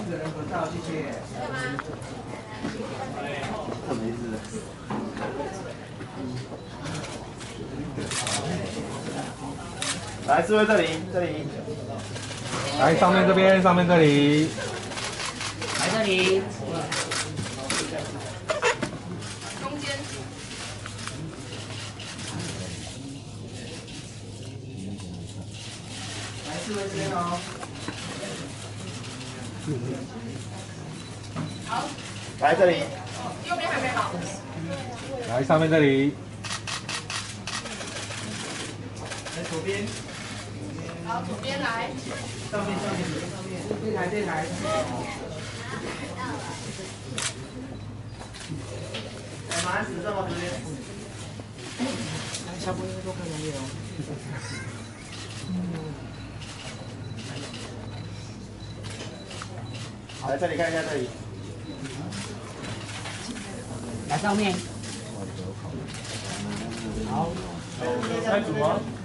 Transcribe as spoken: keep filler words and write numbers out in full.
四个人合照，谢谢。 特没事。来，四位这里，这里。 来，上面这边，上面这里。 来这里。 中间。 来，四位这边哦。 好。 来这里。 右边还没好。 来，上面这里。 来左边。 好，左边来。 上面，上面，上面。这台，这台。来，马上指正哦，这边。来，小朋友多看两眼哦。 来这里看一下这里。 来上面。好。 开组吗？